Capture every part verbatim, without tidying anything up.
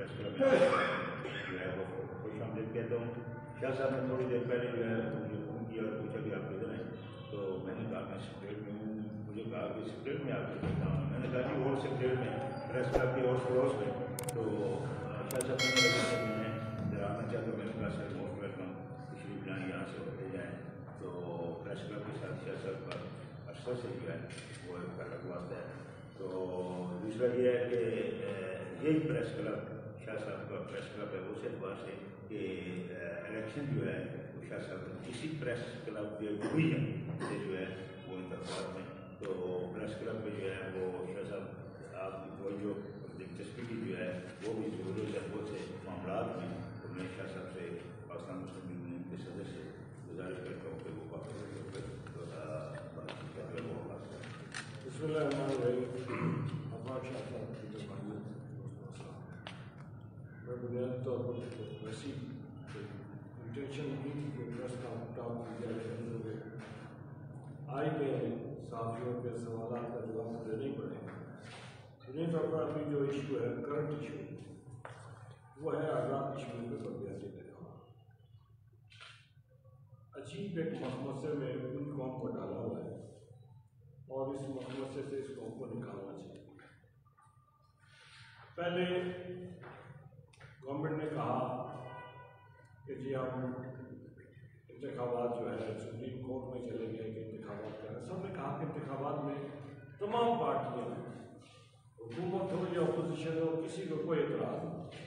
Press club میں جو ہے وہ خوش آمدید کہتا ہوں. شاہ صاحب نے تھوڑی دیر پہلے جو ہے مجھے فون کیا اور پوچھا کہ آپ کدھر ہیں, تو میں نے کہا میں سیکریٹ میں ہوں. مجھے کہا کہ سیکریٹ میں آپ کے کہتا ہوں. میں نے کہا کہ اور سیکریٹ میں پریس کلب کے اور پڑوس میں. تو شاہ صاحب نے لگا کہ میں ذرا آنا چاہتا ہوں. میں نے کہا سر موسٹ ویلکم, تشریف لائیں, یہاں سے ہوتے جائیں. تو پریس کلب کے ساتھ شاہ صاحب کا عرصہ سے جو ہے وہ ایک الگ بات ہے. تو دوسرا یہ ہے کہ یہی پریس کلب شاہ صاحب کا پریس کلب ہے اس اعتبار سے کہ الیکشن جو ہے وہ شاہ صاحب کسی پریس کلب جو ہوئی ہے سے جو ہے وہ انتخابات میں. تو پریس کلب میں جو ہے وہ شاہ صاحب آپ کی توجہ اور دلچسپی کی جو ہے وہ بھی ضرورت ہے بہت سے معاملات میں. تو میں شاہ صاحب سے پاکستان مسلم یونین کے صدر سے گزارش کرتا ہوں کہ وہ بات چیت کریں. وہ بات کریں. بسم اللہ الرحمن الرحیم. افاق شاہ صاحب کی مہربانی. میں بنیادی طور پر ویسی انٹینشن کی تھی کہ پریس کانفرنس کی جائے آئی کے صحافیوں کے سوالات کا جواب دینے پڑے. بنیادی طور پر ابھی جو ایشو ہے کرنٹ ایشو وہ ہے آزاد کشمیر میں بلدیاتی انتخابات. عجیب ایک مخمصے میں پوری قوم کو ڈالا ہوا ہے اور اس مخمصے سے اس قوم کو نکالنا چاہیے. پہلے گورنمنٹ نے کہا کہ جی ہم انتخابات جو ہے سپریم کورٹ میں چلے گئے کہ انتخابات کریں. سب نے کہا کہ انتخابات میں تمام پارٹیاں حکومت ہو یا اپوزیشن ہو کسی کو کوئی اعتراض نہیں.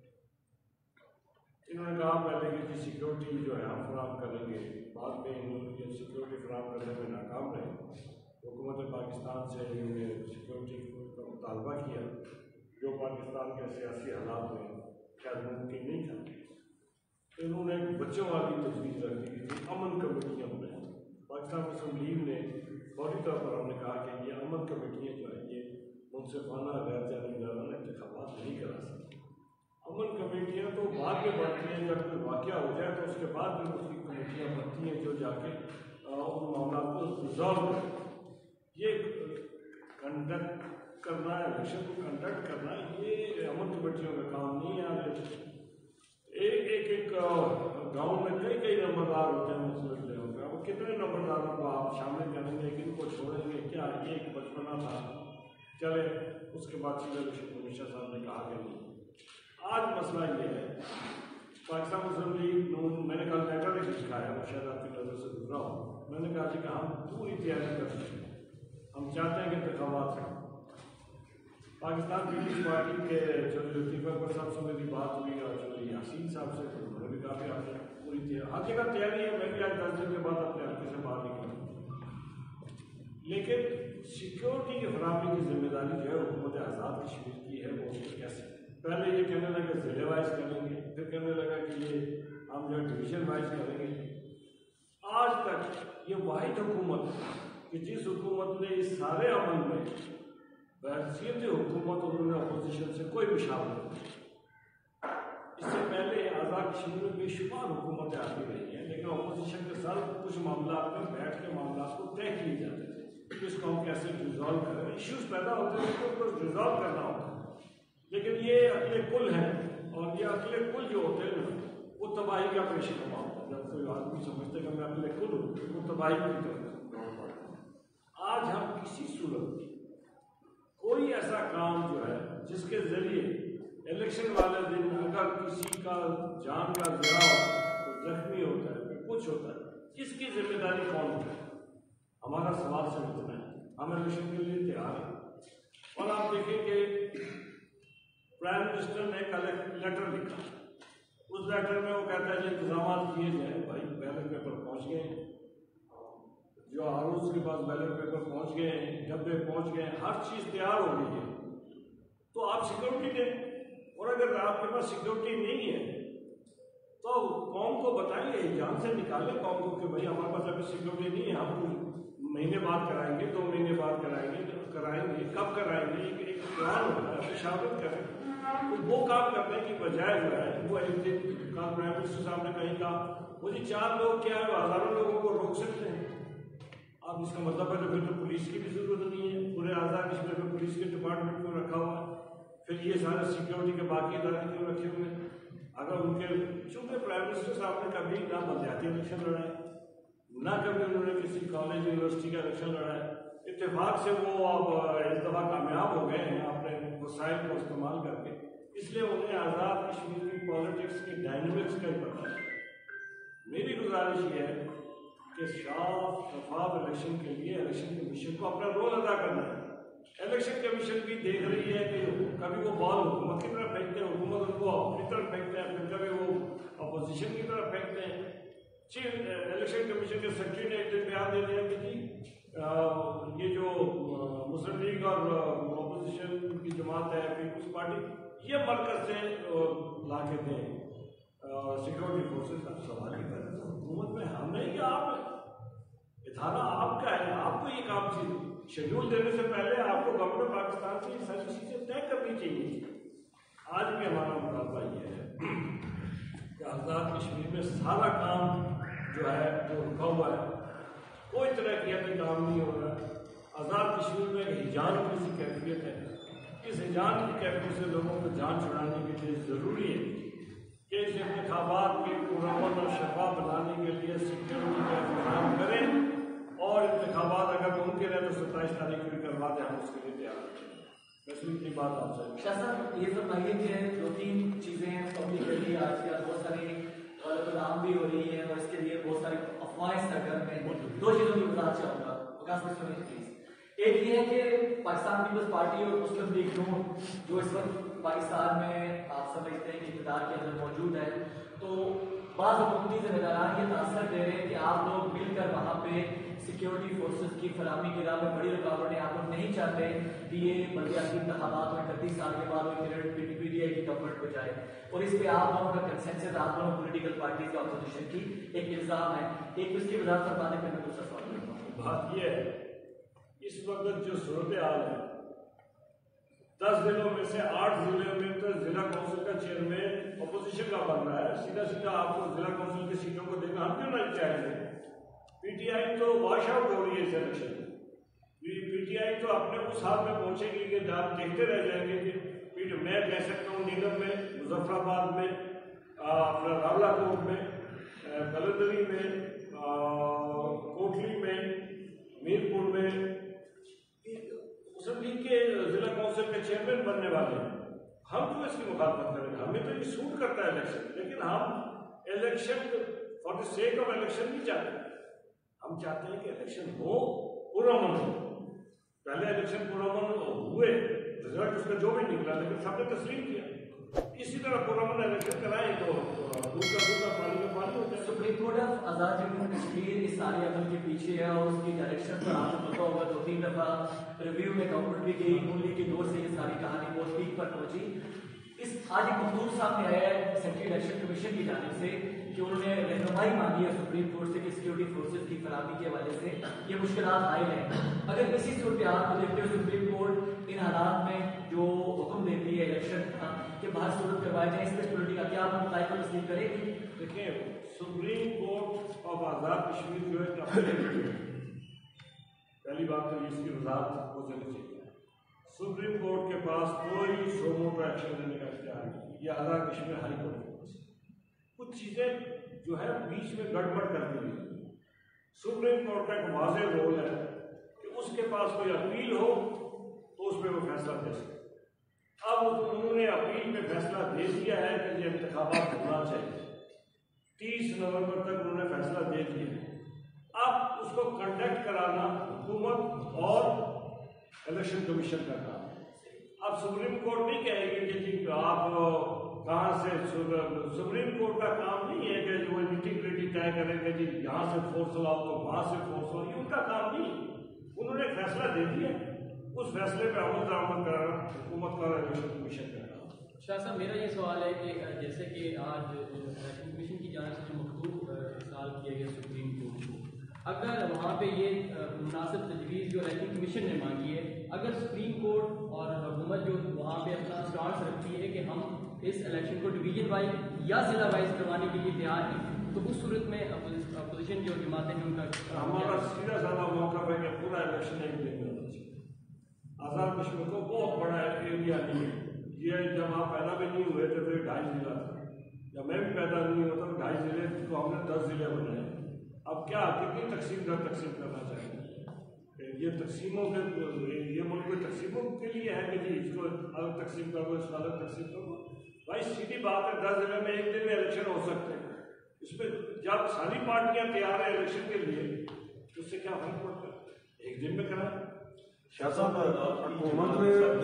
انہوں نے کہا پہلے کہ جی سیکورٹی جو ہے ہم فراہم کریں گے. بعد میں انہوں نے سیکورٹی فراہم کرنے میں ناکام رہے. حکومت پاکستان سے انہوں نے سیکورٹی کا مطالبہ کیا جو پاکستان کے سیاسی حالات میں شاید ممکن نہیں تھا. انہوں نے بچوں والی تجویز رکھی کہ امن کمیٹیاں بنائیں. پاکستان مسلم لیگ نے فوری طور پر ہم نے کہا کہ یہ امن کمیٹیاں جو ہیں یہ منصفانہ غیر جانبدارانہ انتخابات نہیں کرا سکتی. امن کمیٹیاں تو بعد میں بنتی ہیں, جب کوئی واقعہ ہو جائے تو اس کے بعد جو اس کی کمیٹیاں بنتی ہیں جو جا کے ان معاملات کو ریزالو کریں. یہ کنڈکٹ کرنا ہے, الیکشن کو کنڈکٹ کرنا یہ امن کمیٹیوں کا کام نہیں ہے. ایک ایک ایک گاؤں میں کئی کئی نمبردار ہوتے ہیں, مسئلے ہوتے ہیں. وہ کتنے نمبرداروں کو آپ شامل کریں گے, کن کو چھوڑیں گے, کیا یہ ایک بچپنا تھا چلے. اس کے بعد چیزیں امیشہ صاحب نے کہا کہ نہیں. آج مسئلہ یہ ہے پاکستان مسلم لیگ نون, میں نے کل لیٹر ایک لکھا ہے, وہ شاید آپ کی نظر سے گزرا ہوں. میں نے کہا کہ ہم پوری تیاری کر چکے ہیں, ہم چاہتے ہیں کہ انتخابات ہوں. پاکستان پیپلز پارٹی کے جو لطیفہ اکبر صاحب سے میری بات ہوئی اور جو یاسین صاحب سے انہوں نے بھی کہا کہ آپ نے پوری تیاری ہر جگہ تیاری ہے. میں بھی آج دس دن کے بعد اپنے حلقے سے باہر نکلا. لیکن سیکورٹی کی فراہمی کی ذمہ داری جو ہے حکومت آزاد کشمیر کی ہے. وہ کیسے پہلے یہ کہنے لگا ضلع وائز کریں گے, پھر کہنے لگا کہ یہ ہم جو ڈویژن وائز کریں گے. آج تک یہ واحد حکومت کہ جس حکومت نے اس سارے عمل میں بحیثیت حکومت انہوں نے اپوزیشن سے کوئی مشاورت نہیں. اس سے پہلے آزاد کشمیر میں بے شمار حکومتیں آتی رہی ہیں, لیکن اپوزیشن کے ساتھ کچھ معاملات میں بیٹھ کے معاملات کو طے کیے جاتے تھے. اس کو ہم کیسے ریزالو کریں, ایشوز پیدا ہوتے ہیں اس کو اوپر ریزالو کرنا ہوتا ہے. لیکن یہ عقل کل ہیں, اور یہ عقل کل جو ہوتے ہیں نا وہ تباہی کا پیش نما ہوتا ہے. جب کوئی آدمی سمجھتے کہ میں عقل کل ہوں وہ تباہی کی طرف. آج ہم کسی صورت میں کوئی ایسا کام جو ہے جس کے ذریعے الیکشن والے دن اگر کسی کا جان کا ضیاع ہوتا ہے, کوئی زخمی ہوتا ہے, کوئی کچھ ہوتا ہے, اس کی ذمہ داری کون ہوتا ہے؟ ہمارا سوال سمجھنا ہے. ہم الیکشن کے لیے تیار ہیں. اور آپ دیکھیں کہ پرائم منسٹر نے ایک لیٹر لکھا. اس لیٹر میں وہ کہتا ہے کہ انتظامات کیے جائیں. بھائی بیلٹ پیپر پہنچ گئے ہیں, جو عروض کے پاس بیلٹ پیپر پہنچ گئے ہیں, ڈبے پہنچ گئے ہیں, ہر چیز تیار ہو گئی ہے. تو آپ سیکورٹی دیں, اور اگر آپ کے پاس سیکورٹی نہیں ہے تو قوم کو بتائیے, جان سے نکالیں قوم کو کہ بھائی ہمارے پاس ابھی سیکورٹی نہیں ہے, ہم مہینے بعد کرائیں گے, دو مہینے بعد کرائیں گے, کرائیں گے کب کرائیں گے, ایک پلان ہوتا ہے, مشاورت کریں. تو وہ کام کرنے کی بجائے جو ہے وہ ایک دن کل پرائم منسٹر صاحب نے کہیں کہا وہ جی چار لوگ کیا ہے ہزاروں لوگوں کو روک سکتے ہیں. اب اس کا مطلب ہے تو پھر تو پولیس کی بھی ضرورت نہیں ہے. پورے آزاد کشمیر میں پولیس کے ڈپارٹمنٹ کو رکھا ہوا ہے. پھر یہ سارے سیکیورٹی کے باقی ادارے کیوں رکھے ہوئے ہیں؟ اگر ان کے چونکہ پرائم منسٹر صاحب نے کبھی نہ بلدیاتی الیکشن لڑائے، نہ کبھی انہوں نے کسی کالج یونیورسٹی کا الیکشن لڑائے، اتفاق سے وہ اب اس دفعہ کامیاب ہو گئے ہیں اپنے وسائل کو استعمال کر کے، اس لیے انہیں آزاد کشمیر کی پالیٹکس کے ڈائنمکس کا ہی پتہ ہے۔ میری گزارش یہ ہے کہ صاف شفاف الیکشن کے لیے الیکشن کمیشن کو اپنا رول ادا کرنا ہے۔ الیکشن کمیشن بھی دیکھ رہی ہے کہ کبھی وہ بال حکومت کی طرف پھینکتے ہیں، حکومت ان کو اپنی طرف پھینکتے ہیں، پھر کبھی وہ اپوزیشن کی طرف پھینکتے ہیں۔ چیف الیکشن کمیشن کے سیکرٹری نے ایک دن بیان دے دیا کہ جی یہ جو مسلم لیگ اور اپوزیشن کی جماعت ہے پیپلز پارٹی، یہ مرکز سے لا کے دیں سیکورٹی فورسز کا سوال ہی کر رہے ہیں حکومت میں ہم نے یا آپ، ادارہ آپ کا ہے، آپ کو یہ کام چاہیے۔ شیڈول دینے سے پہلے آپ کو گورنمنٹ پاکستان کی ساری چیزیں طے کرنی چاہیے۔ آج بھی ہمارا مطالبہ یہ ہے کہ آزاد کشمیر میں سارا کام جو ہے وہ رکا ہوا ہے، کوئی طرح کی ابھی کام نہیں ہو رہا ہے۔ آزاد کشمیر میں ایک ہجان کی سی کیفیت ہے، اس ہجان کی کیفیت سے لوگوں کو جان چھڑانے کے لیے ضروری ہے کہ اس انتخابات کے پرامن اور شفاف بنانے کے لیے سیکیورٹی کا انتظام کریں، اور انتخابات اگر ممکن ہے تو ستائیس تاریخ کو بھی کروا دیں، ہم اس کے لیے تیار ہیں۔ بس اتنی بات آپ سے شاہ صاحب یہ فرمائیے کہ دو تین چیزیں پبلکلی آج کل بہت ساری غلط نام بھی ہو رہی ہے اور اس کے لیے بہت ساری افواہیں سرگرم ہیں، دو چیزوں کی وضاحت چاہوں گا وکاس میں سنیں پلیز۔ ایک یہ ہے کہ پاکستان پیپلز پارٹی اور مسلم لیگ نون جو اس وقت پاکستان میں آپ سمجھتے ہیں کہ اقتدار کے اندر موجود ہے، تو بعض حکومتی ذمہ داران یہ تاثر دے رہے ہیں کہ آپ لوگ مل کر وہاں پہ سیکیورٹی فورسز کی فراہمی کے راہ میں بڑی رکاوٹیں، آپ لوگ نہیں چاہتے کہ یہ بلدیاتی انتخابات میں اکتیس سال کے بعد پی ٹی آئی کی گورنمنٹ پہ جائے، اور اس پہ آپ لوگوں کا کنسنسس، آپ لوگوں پولیٹیکل پارٹیز کا اپوزیشن کی ایک الزام ہے۔ ایک اس کی وضاحت فرمانے پہ میں دوسرا سوال کرتا ہوں۔ بات یہ ہے اس وقت جو صورتحال ہے، دس ضلعوں میں سے آٹھ ضلعوں میں تو ضلع کونسل کا چیئرمین اپوزیشن کا بن رہا ہے، سیدھا سیدھا آپ کو ضلع کونسل کی سیٹوں کو دیکھنا ہم کیوں نہ چاہیں گے؟ پی ٹی آئی تو واش آؤٹ ہو رہی ہے اس الیکشن میں، پی ٹی آئی تو اپنے اس حال میں پہنچے گی کہ آپ دیکھتے رہ جائیں گے کہ میں کہہ سکتا ہوں نیلم میں، مظفر آباد میں، اپنا راولہ کوٹ میں، کلندری میں، کوٹلی میں، میرپور میں مسلم لیگ کے ضلع کونسل کے چیئرمین بننے والے ہیں۔ ہم کیوں اس کی مخالفت کریں گے؟ ہمیں تو یہ سوٹ کرتا ہے الیکشن، لیکن ہم election for the sake of election نہیں چاہتے، ہم چاہتے ہیں کہ الیکشن ہو پرامن ہو۔ پہلے الیکشن پرامن ہوئے، رزلٹ اس کا جو بھی نکلا لیکن سب نے تسلیم کیا، اسی طرح پرامن الیکشن کرائیں تو دودھ کا دودھ کا پانی کا پانی ہوتا ہے۔ Supreme court of Azad Jammu Kashmir اس سارے عمل کے پیچھے ہے اور اس کی ڈائریکشن پر آپ کو پتا ہوگا دو تین دفعہ ریویو میں گورنمنٹ بھی گئی، نون لیگ کے دور سے یہ ساری کہانی بہت پیک پر پہنچی۔ اس آج ایک مخدور سامنے آیا ہے سینٹرل الیکشن کمیشن کی جانب سے کہ انہوں نے رہنمائی مانگی ہے سپریم کورٹ سے کہ سیکورٹی فورسز کی فراہمی کے حوالے سے یہ مشکلات حائل ہیں۔ اگر اسی صورتحال کو دیکھتے ہوئے سپریم کورٹ ان حالات میں جو حکم دیتی ہے الیکشن کا کہ باہر صورت کروائے جائیں، اس پہ سیکورٹی کا کیا آپ مطالعہ کو تسلیم کرے گی؟ دیکھیں supreme court of Azad Kashmir جو ہے پہلی بات تو اس کی وضاحت ہو جانی چاہیے، سپریم کورٹ کے پاس کوئی سو موٹو ایکشن لینے کا اختیار نہیں، یہ آزاد کشمیر ہائی کورٹ کے پاس کچھ چیزیں جو ہے بیچ میں گڑبڑ کر دی گئی۔ سپریم کورٹ کا ایک واضح رول ہے کہ اس کے پاس کوئی اپیل ہو تو اس پہ وہ فیصلہ دے سکے۔ اب انہوں نے اپیل میں فیصلہ دے دیا ہے کہ یہ انتخابات ہونا چاہیے، تیس نومبر تک انہوں نے فیصلہ دے دیا ہے۔ اب اس کو کنڈکٹ کرانا حکومت اور الیکشن کمیشن کا کام ہے۔ اب سپریم کورٹ نہیں کہے گی کہ جی آپ کہاں سے، سپریم کورٹ کا کام نہیں ہے کہ وہ انٹیگریٹی طے کریں گے جی یہاں سے فورس لاؤ تو وہاں سے فورس لاؤ، یہ ان کا کام نہیں ہے۔ انہوں نے فیصلہ دے دیا، اس فیصلے پہ عمل درآمد کرانا حکومت کا اور الیکشن کمیشن کا کام۔ شاہ صاحب میرا یہ سوال ہے کہ جیسے کہ آج الیکشن کمیشن کی جانب سے جو مکتوب ارسال کیا گیا سپریم کورٹ کو، اگر وہاں پہ یہ مناسب تجویز جو الیکشن کمیشن نے مانگی ہے، اگر سپریم کورٹ اور حکومت جو وہاں پہ اپنا اسٹانس رکھتی ہے کہ ہم اس الیکشن کو ڈویژن وائز یا ضلع وائز کروانے کے لیے تیار ہیں، تو اس صورت میں اپوزیشن جو جماعتیں ہیں ان کا ہمارا سیدھا سادہ موقف ہے کہ پورا الیکشن ایک دن میں ہونا چاہیے۔ آزاد کشمیر کو بہت بڑا ایریا نہیں ہے، یہ جب آپ پیدا بھی نہیں ہوئے تھے تو ڈھائی ضلع تھا، جب میں بھی پیدا نہیں ہوتا تو ڈھائی ضلع کو ہم نے دس ضلع بنائے. اب کیا کتنی تقسیم کر تقسیم کرنا چاہیے؟ یہ تقسیموں کے یہ ملک میں تقسیموں کے لیے ہے کہ جی اس کو الگ تقسیم کر دو، اس کو الگ تقسیم کر دو. بھائی سیدھی بات ہے، دس ضلع میں ایک دن میں الیکشن ہو سکتے ہیں. اس میں جب ساری پارٹیاں تیار ہیں الیکشن کے لیے تو اس سے کیا فرق پڑتا ہے؟ ایک دن میں کرائیں. شاہ صاحب حکومت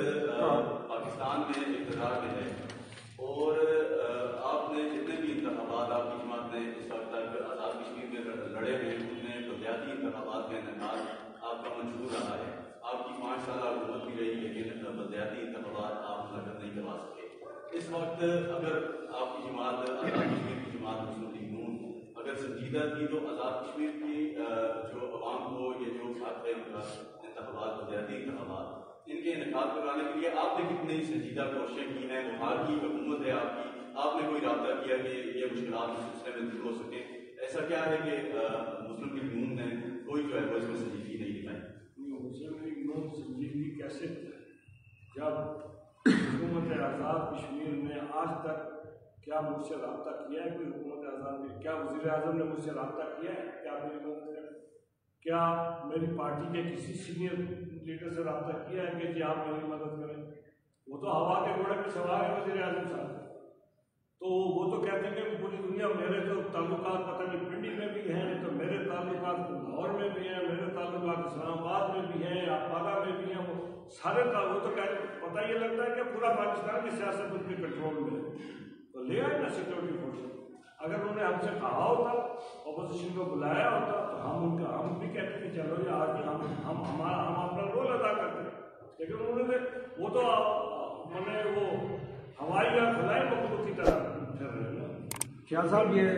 پاکستان میں اقتدار میں ہے اور آپ نے جتنے بھی انتخابات آپ کی جماعت نے اس وقت تک آزاد کشمیر میں لڑے ہیں ان میں بلدیاتی انتخابات کا انعقاد آپ کا منشور رہا ہے. آپ کی پانچ سالہ حکومت بھی رہی لیکن بلدیاتی انتخابات آپ منعقد نہیں کروا سکے. اس وقت اگر آپ کی جماعت آزاد کشمیر کی جماعت مسلم لیگ نون اگر سنجیدہ تھی تو آزاد کشمیر کی جو عوام کو یہ جو حق ہے انتخابات بلدیاتی انتخابات ان کے انعقاد کرانے کے لیے آپ نے کتنی سنجیدہ کوششیں کی ہیں؟ وہاں کی حکومت ہے آپ کی، آپ نے کوئی رابطہ کیا کہ یہ مشکلات اس سلسلے میں دور ہو سکے؟ ایسا کیا ہے کہ مسلم لیگ نون نے کوئی جو ہے وہ اس میں سنجیدگی نہیں دکھائی؟ مسلم لیگ نون سنجیدگی کیسے جب حکومت آزاد کشمیر نے آج تک کیا مجھ سے رابطہ کیا ہے؟ کوئی حکومت آزاد نے کیا وزیر اعظم نے مجھ سے رابطہ کیا ہے؟ کیا میری مدد کرے؟ کیا میری پارٹی کے کسی سینئر لیڈر سے رابطہ کیا ہے کہ جی آپ میری مدد کریں؟ وہ تو ہوا کے گھوڑے پہ سوار ہے وزیر اعظم صاحب. تو وہ تو کہتے ہیں کہ پوری دنیا میرے تو تعلقات پتہ نہیں پنڈی میں بھی ہیں، تو میرے تعلقات لاہور میں بھی ہیں، میرے تعلقات اسلام آباد میں بھی ہیں، اپاگا میں بھی ہیں. وہ سارے وہ تو کہتے پتہ یہ لگتا ہے کہ پورا پاکستان کی سیاست ان کے کنٹرول میں ہے. تو لے آئے نا سیکورٹی فورس. اگر انہوں نے ہم سے کہا ہوتا، اپوزیشن کو بلایا ہوتا تو ہم ان کا ہم بھی کہتے کہ چلو یہ آج ہم ہم ہمارا ہم اپنا رول ادا کرتے ہیں. لیکن انہوں نے وہ تو میں نے وہ ہوائی یا خلائی مخلوق کی طرح پھر رہے ہیں. شاہ صاحب یہ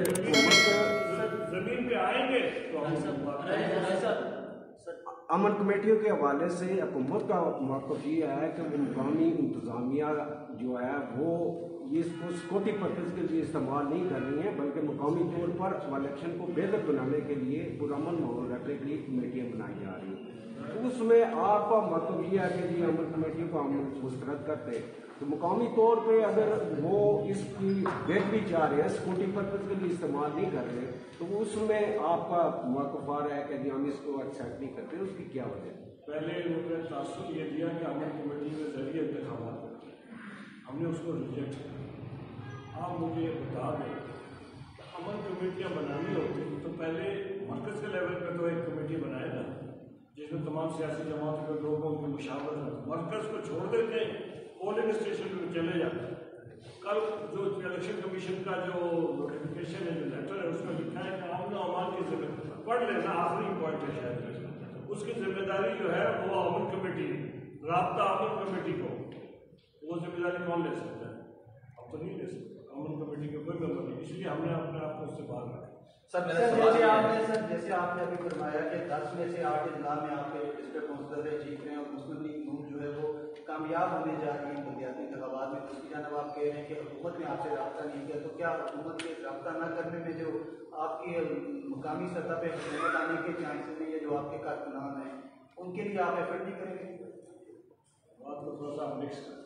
زمین پہ آئیں گے تو ہم امن کمیٹیوں کے حوالے سے حکومت کا موقف یہ ہے کہ وہ مقامی انتظامیہ جو ہے وہ اس کو سیکورٹی پرپز کے لیے استعمال نہیں کر رہی ہیں، بلکہ مقامی طور پر الیکشن کو بہتر بنانے کے لیے پرامن ماحول رکھنے کے لیے کمیٹیاں بنائی جا رہی ہیں. اس میں آپ کا موقف یہ ہے کہ جی امن کمیٹیوں کو ہم مسترد کرتے ہیں، تو مقامی طور پہ اگر وہ اس کی بہتری چاہ رہے ہیں، سیکورٹی پرپز کے لیے استعمال نہیں کر رہے، تو اس میں آپ کا موقف آ رہا ہے کہ جی ہم اس کو ایکسیپٹ نہیں کرتے. اس کی کیا وجہ ہے؟ پہلے انہوں نے تاثر یہ دیا کہ امن کمیٹی کے ذریعے انتخابات کرتے ہیں، ہم نے اس کو ریجیکٹ کیا. آپ مجھے یہ بتا دیں امن کمیٹیاں بنانی ہوتی تو پہلے مرکز کے لیول پہ تو ایک کمیٹی بنائے نا جس میں تمام سیاسی جماعتوں کے لوگوں کی مشاورت ہے. مرکز کو چھوڑ دیتے ہیں، پولنگ اسٹیشن پہ چلے جاتے ہیں. کل جو الیکشن کمیشن کا جو نوٹیفیکیشن ہے، جو لیٹر ہے، اس میں لکھا ہے کہ امن و امان کی ذمہ داری پڑھ لینا، آخری پوائنٹ ہے شاید، اس کی ذمہ داری جو ہے وہ امن کمیٹی، رابطہ امن کمیٹی کو. وہ ذمہ داری کون لے سکتا ہے؟ اب تو نہیں لے سکتا امن کمیٹی کے کوئی ممبر نہیں، اس لیے ہم نے اپنے آپ کو اس سے باہر رکھا. سر جیسے آپ نے سر جیسے آپ نے ابھی فرمایا کہ دس میں سے آٹھ اضلاع میں آپ کے ڈسٹرکٹ کونسلر ہے جیت رہے ہیں اور مسلم لیگ نون جو ہے وہ کامیاب ہونے جا رہی ہے بلدیاتی انتخابات میں. اس کی جانب آپ کہہ رہے ہیں کہ حکومت نے آپ سے رابطہ نہیں کیا، تو کیا حکومت کے رابطہ نہ کرنے میں جو آپ کی مقامی سطح پہ حکومت آنے کے چانسز ہیں، یہ جو آپ کے کارکنان ہیں ان کے لیے آپ ایفرٹ نہیں کریں گے؟ بات کو تھوڑا سا مکس کریں،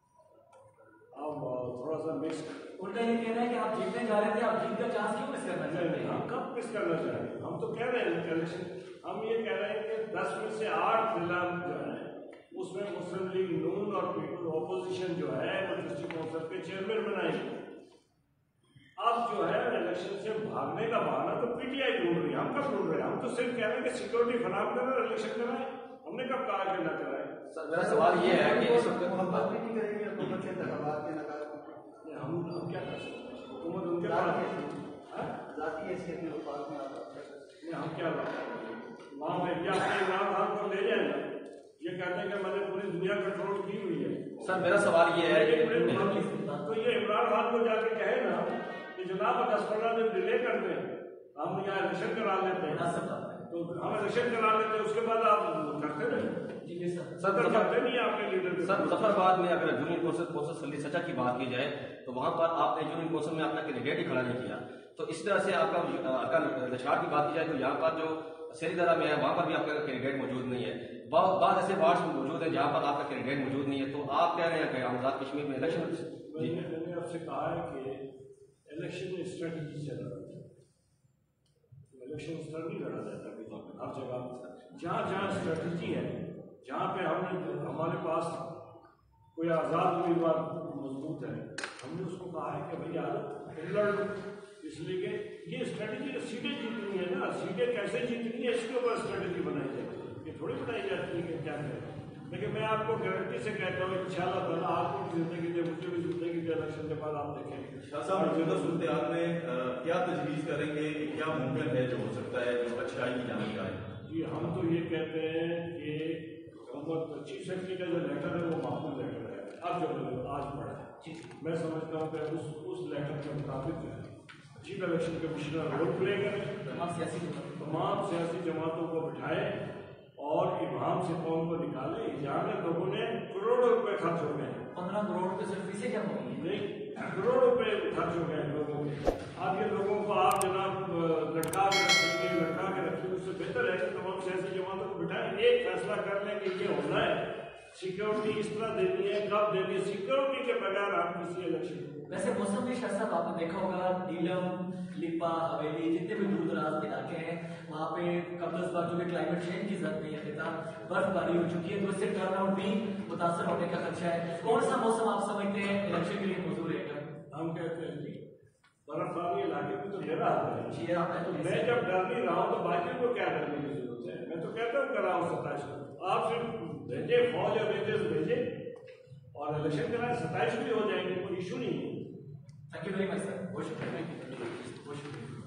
آپ تھوڑا سا مکس کریں. الٹا یہ کہنا ہے کہ آپ جیتنے جا رہے تھے، آپ جیت کا چانس کیوں مس کرنا چاہتے ہیں؟ ہم کب مس کرنا چاہیں گے؟ ہم تو کہہ رہے ہیں الیکشن، ہم یہ کہہ رہے ہیں کہ دس میں سے آٹھ ضلع جو ہے اس میں مسلم لیگ نون اور پیپل اپوزیشن جو ہے وہ ڈسٹرکٹ کونسل کے چیئرمین بنائیں گے. اب جو ہے الیکشن سے بھاگنے کا بہانہ تو پی ٹی آئی ڈھونڈ رہی ہے، ہم کب ڈھونڈ رہے ہیں؟ ہم تو صرف کہہ رہے ہیں کہ سیکورٹی فراہم کریں اور الیکشن کرائیں. ہم نے کب کہا کہ نہ کرائیں؟ سر میرا سوال یہ ہے کہ اس وقت محبت بھی نہیں کریں گے حکومت کے انتخابات کے انعقاد میں؟ ہم ہم کیا کر سکتے ہیں؟ حکومت ان کے پاس ذاتی حیثیت میں وفاق میں آپ ہم کیا وہاں پہ کیا اپنے عمران خان کو لے جائیں گا؟ یہ کہتے ہیں کہ میں نے پوری دنیا کنٹرول کی ہوئی ہے. سر میرا سوال یہ ہے کہ تو یہ عمران خان کو جا کے کہے نا کہ جناب دس پندرہ دن ڈیلے کر دیں، ہم یہاں الیکشن کرا لیتے ہیں، تو ہم الیکشن کرا لیتے ہیں، اس کے بعد آپ کرتے نہیں. سر کرتے نہیں آپ کے لیڈر. سر مظفرآباد میں اگر یونین کونسل کونسل سلی سچا کی بات کی جائے تو وہاں پر آپ نے یونین کونسل میں اپنا کینڈیڈیٹ ہی کھڑا نہیں کیا. تو اس طرح سے آپ کا لچھاڑ کی بات کی جائے تو یہاں پر جو سری درہ میں ہے وہاں پر بھی آپ کا کینڈیڈیٹ موجود نہیں ہے، بعض بعض ایسے وارڈس موجود ہیں جہاں پر آپ کا کینڈیڈیٹ موجود نہیں ہے، تو آپ کہہ رہے ہیں کہ آزاد کشمیر میں الیکشن میں نے میں نے آپ سے کہا ہے کہ الیکشن میں اسٹریٹجی سے لڑا جاتا ہے، الیکشن اس طرح نہیں لڑا جاتا کہ ہر جگہ جہاں جہاں اسٹریٹجی ہے، جہاں پہ ہم نے ہمارے پاس کوئی آزاد امیدوار مضبوط ہے، ہم نے اس کو کہا ہے کہ بھائی یار لڑ لو، اس لیے کہ یہ اسٹریٹجی سیٹیں جیتنی ہے نا، سیٹیں کیسے جیتنی ہے اس کے اوپر اسٹریٹجی بنائی جاتی ہے، یہ تھوڑی بنائی جاتی ہے کہ کیا کریں۔ لیکن میں آپ کو گارنٹی سے کہتا ہوں ان شاء اللہ تعالیٰ آپ کو بھی زندگی دے، مجھے بھی زندگی دے، الیکشن کے بعد آپ دیکھیں گے۔ شاہ صاحب موجودہ صورتحال میں کیا تجویز کریں گے، کیا ممکن ہے جو ہو سکتا ہے جو اچھائی کی جانب جائے؟ جی ہم تو یہ کہتے ہیں کہ حکومت چیف سیکرٹری کا جو لیٹر ہے وہ معقول لیٹر ہے، اب جو آج پڑھا ہے میں سمجھتا ہوں کہ اس اس لیٹر کے مطابق جو ہے chief election commissioner role play کریں، تمام سیاسی تمام سیاسی جماعتوں کو بٹھائے اور ابہام سے قوم کو نکالے۔ یہاں کے لوگوں نے کروڑوں روپے خرچ ہو گئے ہیں، پندرہ کروڑ روپے صرف فیسیں کیا ہوئی ہیں؟ نہیں کروڑوں روپے خرچ ہو گئے ہیں لوگوں کے۔ اب یہ لوگوں کو آپ جناب لٹکا کے رکھیں گے، لٹکا کے رکھیں گے، اس سے بہتر ہے کہ تمام سیاسی جماعتوں کو بٹھائیں، ایک فیصلہ کر لیں کہ یہ ہونا ہے، سیکورٹی اس طرح دینی ہے، کب دینی ہے، سیکورٹی کے بغیر آپ کسی الیکشن۔ ویسے موسم بھی شاہ صاحب آپ نے دیکھا ہوگا نیلم، لپا، حویلی، جتنے بھی دور دراز علاقے ہیں وہاں پہ قبل از بار جو کہ کلائمیٹ چینج کی زد میں ہے، برف باری ہو چکی ہے، تو اس سے ٹرن آؤٹ بھی متاثر ہونے کا خدشہ ہے۔ کون سا موسم آپ سمجھتے ہیں الیکشن کے لیے موزوں رہے گا؟ ہم کہتے ہیں جی برف باری علاقے میں تو میرا حال ہے جی آپ نے تو میں جب ڈر نہیں رہا ہوں تو باقیوں کو کیا ڈرنے کی ضرورت ہے؟ میں تو کہتا ہوں کراؤ ستائیس کو، آپ صرف بھیجے فوج اور ریجرز بھیجے اور الیکشن کرائے، ستائیس بھی ہو جائیں گے، کوئی ایشو نہیں ہے۔ Thank you very much sir, بہت شکریہ، بہت شکریہ۔